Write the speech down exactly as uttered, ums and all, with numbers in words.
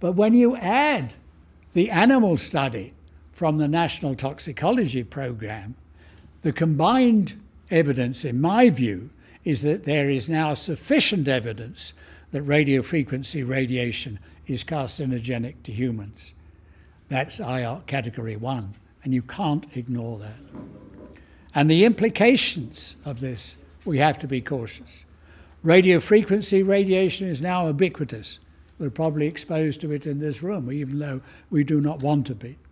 But when you add the animal study from the National Toxicology Program, the combined evidence, in my view, is that there is now sufficient evidence that radiofrequency radiation is carcinogenic to humans. That's I R category one, and you can't ignore that. And the implications of this, we have to be cautious. Radiofrequency radiation is now ubiquitous. We're probably exposed to it in this room, even though we do not want to be.